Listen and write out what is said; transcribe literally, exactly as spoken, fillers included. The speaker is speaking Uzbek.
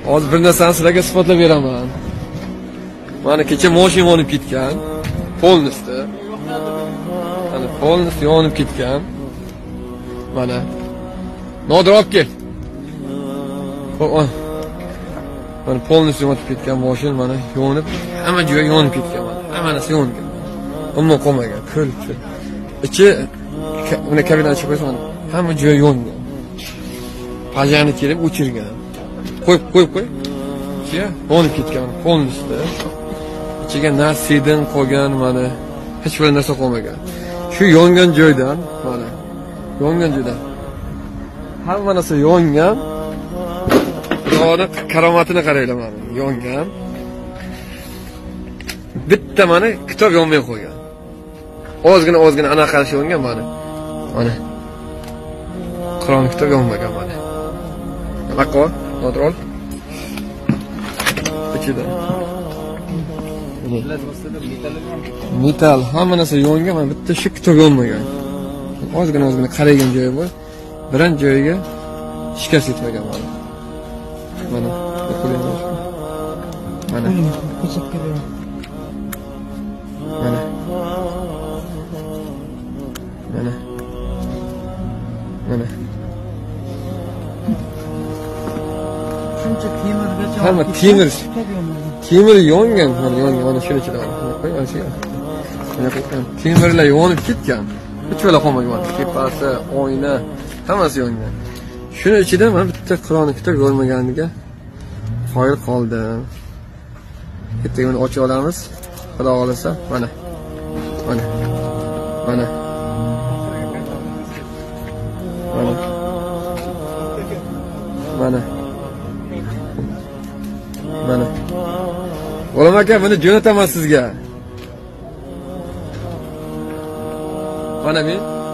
Hozir bir narsani sizlarga isbotlab beraman. Mana kecha mashina yonib ketgan. Polnisda. Mana polnisda yonib ketgan. Mana. Nodir olib kel. Mana polnisda yonib ketgan mashina mana yonib, hamma joyi yonib ketgan mana. Hammasi yongan. Ammo qolmagan, kul. Ichi uni kabinaga chiqib qo'ysan, hamma joyi yongan. Pajani kelib o'chirgan. Qo'yib, qo'yib, qo'y. Ichiga yonib ketgan, polnisda. Ichiga narsadan qolgan mana hech bir narsa qolmagan. Shu yongan joydan mana yongan joydan hamma narsa yongan. Xudoning karomatini qaranglar mana, yongan. Bitta mana kitob yonmay qo'ygan. Ozgina ozgina anaqa qilish yongan mana. Mana. Qur'on kitob yonmagan mana. Aqo, nodir. Ichida. Metal hamma narsa yongan, mana bitta shu kitob yonmagan. Ozgina ozgina qaragan joyi bor. Biron joyiga shikast yetmagan mana. Mana, mana. Mana. Mana. Mana. Shuncha temirgacha. Hamma temir. Temir yongan, mana yongan, mana shuni ichida qo'y, mana shu. Mana qo'ygan. Temirlar yonib ketgan. Hech yo'la qolmagan. Kepasi, oyna, hammasi yongan. Shuni ichida mana bitta Qur'on kitob yonmaganiga qoyil qoldim. Ertaga uni ochib olamiz. Xudo xolasa, mana. Mana. Mana. Mana. Mana. Mana. O'g'lim aka, buni jo'nataman sizga. Mana men